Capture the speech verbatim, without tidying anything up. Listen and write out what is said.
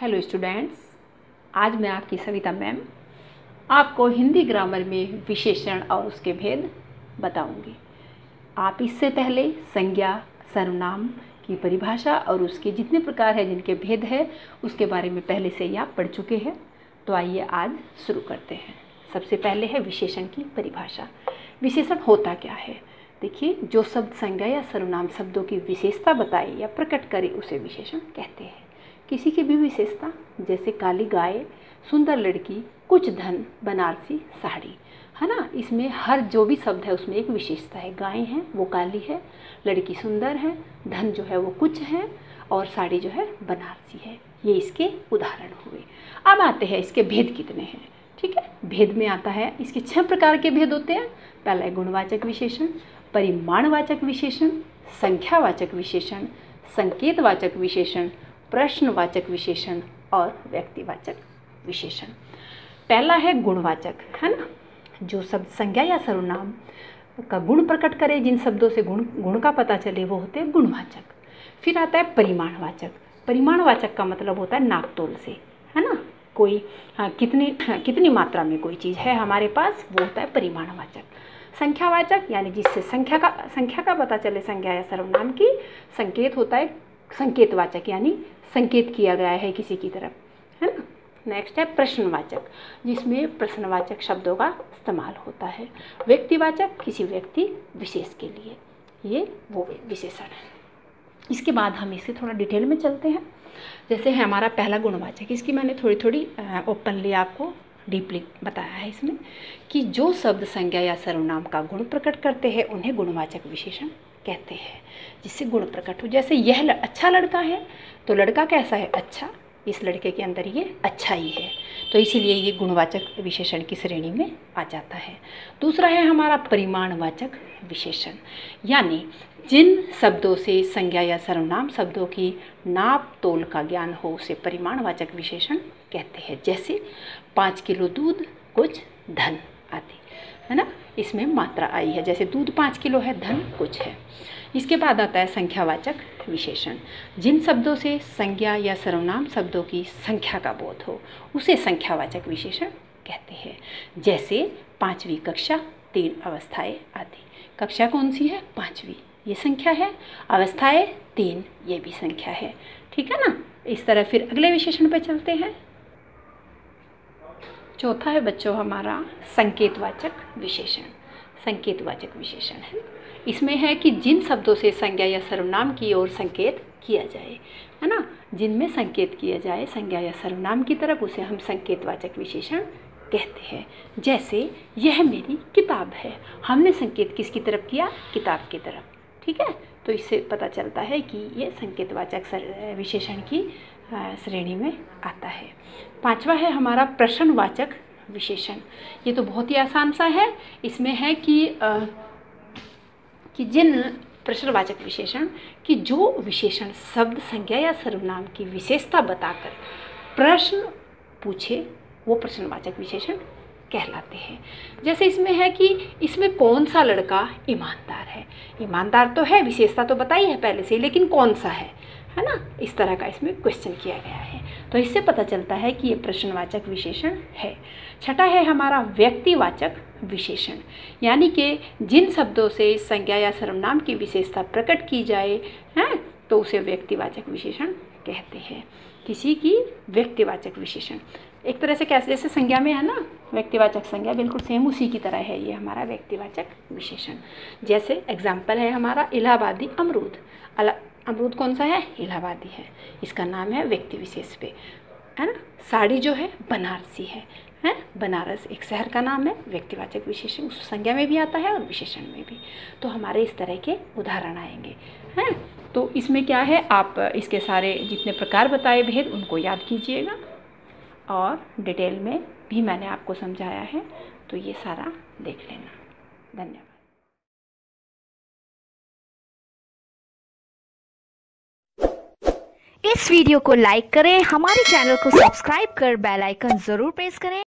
Hello students, आज मैं आपकी सविता मैम आपको हिंदी ग्रामर में विशेषण और उसके भेद बताऊंगी। आप इससे पहले संज्ञा, सर्वनाम की परिभाषा और उसके जितने प्रकार हैं, जिनके भेद है, उसके बारे में पहले से ही आप पढ़ चुके हैं। तो आइए आज शुरू करते हैं। सबसे पहले है विशेषण की परिभाषा। विशेषण होता क्या है? देखिए, जो शब्द संज्ञा या सर्वनाम शब्दों की विशेषता बताए या प्रकट करे उसे विशेषण कहते हैं। किसी की भी विशेषता, जैसे काली गाय, सुंदर लड़की, कुछ धन, बनारसी साड़ी, है ना। इसमें हर जो भी शब्द है उसमें एक विशेषता है। गाय है वो काली है, लड़की सुंदर है, धन जो है वो कुछ है और साड़ी जो है बनारसी है। ये इसके उदाहरण हुए। अब आते हैं इसके भेद कितने हैं। ठीक है, भेद में आता है, इसके छह प्रकार के भेद होते हैं। पहला है गुणवाचक विशेषण, परिमाणवाचक विशेषण, संख्यावाचक विशेषण, संकेतवाचक विशेषण, प्रश्नवाचक विशेषण और व्यक्तिवाचक विशेषण। पहला है गुणवाचक, है ना। जो शब्द संज्ञा या सर्वनाम का गुण प्रकट करे, जिन शब्दों से गुण गुण का पता चले, वो होते हैं गुणवाचक। फिर आता है परिमाणवाचक। परिमाणवाचक का मतलब होता है नापतोल से, है ना। कोई हाँ, कितनी हाँ, कितनी मात्रा में कोई चीज़ है हमारे पास, वो होता है परिमाणवाचक। संख्यावाचक यानी जिससे संख्या का संख्या का पता चले, संज्ञा या सर्वनाम की। संकेत होता है संकेतवाचक, यानी संकेत किया गया है किसी की तरफ, है ना। नेक्स्ट है प्रश्नवाचक, जिसमें प्रश्नवाचक शब्दों का इस्तेमाल होता है। व्यक्तिवाचक, किसी व्यक्ति विशेष के लिए। ये वो विशेषण है। इसके बाद हम इसे थोड़ा डिटेल में चलते हैं। जैसे है हमारा पहला गुणवाचक, इसकी मैंने थोड़ी थोड़ी ओपनली आपको डीपली बताया है इसमें कि जो शब्द संज्ञा या सर्वनाम का गुण प्रकट करते हैं उन्हें गुणवाचक विशेषण कहते हैं, जिससे गुण प्रकट हो। जैसे यह अच्छा लड़का है, तो लड़का कैसा है? अच्छा। इस लड़के के अंदर ये अच्छाई है, तो इसीलिए ये गुणवाचक विशेषण की श्रेणी में आ जाता है। दूसरा है हमारा परिमाणवाचक विशेषण, यानी जिन शब्दों से संज्ञा या सर्वनाम शब्दों की नाप तोल का ज्ञान हो उसे परिमाणवाचक विशेषण कहते हैं। जैसे पाँच किलो दूध, कुछ धन आदि, है ना। इसमें मात्रा आई है, जैसे दूध पाँच किलो है, धन कुछ है। इसके बाद आता है संख्यावाचक विशेषण। जिन शब्दों से संज्ञा या सर्वनाम शब्दों की संख्या का बोध हो उसे संख्यावाचक विशेषण कहते हैं। जैसे पाँचवीं कक्षा, तीन अवस्थाएं आदि। कक्षा कौन सी है? पाँचवीं, ये संख्या है। अवस्थाएं तीन, ये भी संख्या है। ठीक है ना। इस तरह फिर अगले विशेषण पे चलते हैं। चौथा है बच्चों हमारा संकेतवाचक विशेषण। संकेतवाचक विशेषण है, इसमें है कि जिन शब्दों से संज्ञा या सर्वनाम की ओर संकेत किया जाए, है ना। जिनमें संकेत किया जाए संज्ञा या सर्वनाम की तरफ, उसे हम संकेतवाचक विशेषण कहते हैं। जैसे यह मेरी किताब है, हमने संकेत किसकी तरफ किया? किताब की तरफ। ठीक है, तो इससे पता चलता है कि ये संकेतवाचक विशेषण की श्रेणी में आता है। पांचवा है हमारा प्रश्नवाचक विशेषण। ये तो बहुत ही आसान सा है। इसमें है कि आ, कि जिन प्रश्नवाचक विशेषण कि जो विशेषण शब्द संज्ञा या सर्वनाम की विशेषता बताकर प्रश्न पूछे, वो प्रश्नवाचक विशेषण कहलाते हैं। जैसे इसमें है कि इसमें कौन सा लड़का ईमानदार है। ईमानदार तो है, विशेषता तो बताई है पहले से, लेकिन कौन सा है, है ना। इस तरह का इसमें क्वेश्चन किया गया है, तो इससे पता चलता है कि ये प्रश्नवाचक विशेषण है। छठा है हमारा व्यक्तिवाचक विशेषण, यानी कि जिन शब्दों से संज्ञा या सर्वनाम की विशेषता प्रकट की जाए, हैं, तो उसे व्यक्तिवाचक विशेषण कहते हैं। किसी की व्यक्तिवाचक विशेषण एक तरह से कैसे, जैसे संज्ञा में है ना व्यक्तिवाचक संज्ञा, बिल्कुल सेम उसी की तरह है ये हमारा व्यक्तिवाचक विशेषण। जैसे एग्जाम्पल है हमारा इलाहाबादी अमरूद। अला अमरूद कौन सा है? इलाहाबादी है, इसका नाम है व्यक्ति विशेष पे, है ना। साड़ी जो है बनारसी है, है बनारस एक शहर का नाम है। व्यक्तिवाचक विशेषण उस संज्ञा में भी आता है और विशेषण में भी। तो हमारे इस तरह के उदाहरण आएंगे, हैं। तो इसमें क्या है, आप इसके सारे जितने प्रकार बताए भेद उनको याद कीजिएगा, और डिटेल में भी मैंने आपको समझाया है, तो ये सारा देख लेना। धन्यवाद। इस वीडियो को लाइक करें, हमारे चैनल को सब्सक्राइब कर बेल आइकन जरूर प्रेस करें।